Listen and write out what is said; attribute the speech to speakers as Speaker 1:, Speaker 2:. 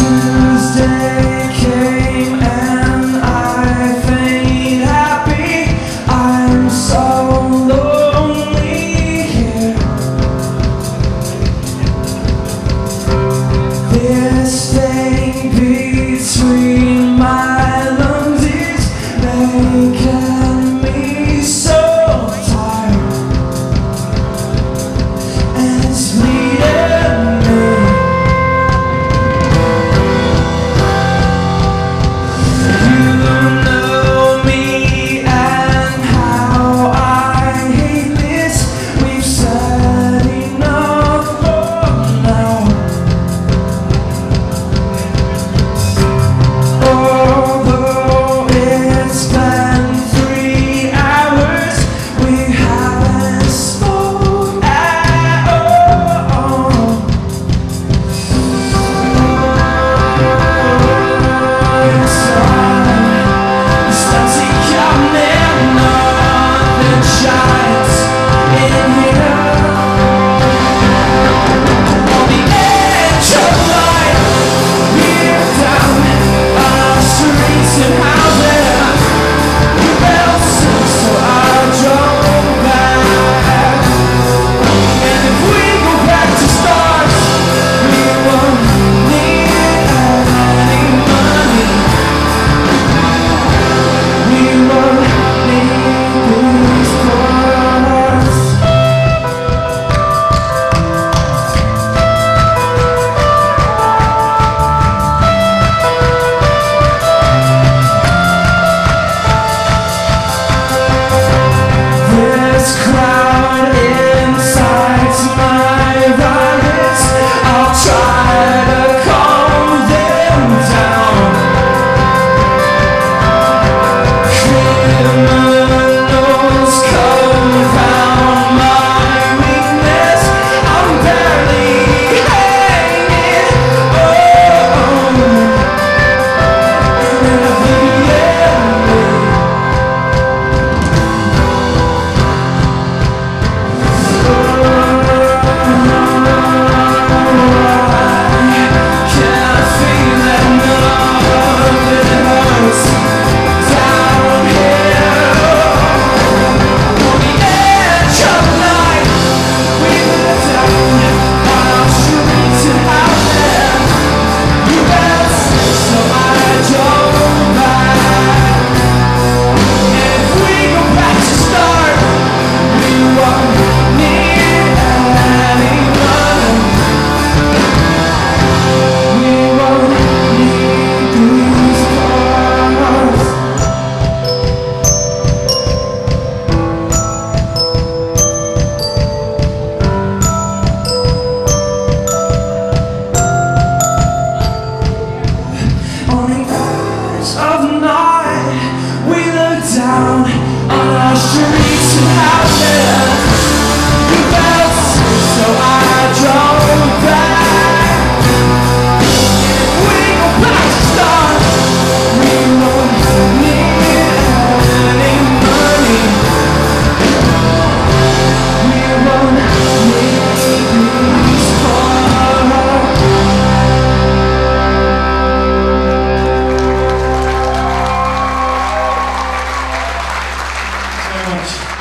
Speaker 1: Tuesday came and I felt happy. I'm so lonely here. This thing between my lungs is making me so tired, and it's bleeding me. You know me and how I hate this. We've said enough for now. Although it's been 3 hours, we haven't spoken at all. Starts coming on the giants in here. On the edge of life, we're down our streets and houses. We felt sick, so I drove back. And if we go back to start, we won't need any money. We won't need these cars. This crowd incites my violence. I'll try to calm them down. Criminals confound my weakness. I'm barely hanging on. And I feel can't feel that nothing hurts down here. On the edge of night, we live down on our streets and houses. You felt sick, so I drove back. And if we go back to start, we won't need any money. We won't need these cars. On the edge of night, we look down on our streets and houses. We felt sick, so I drove back. If we go back to start, we won't need any money. We won't need these cars. So much.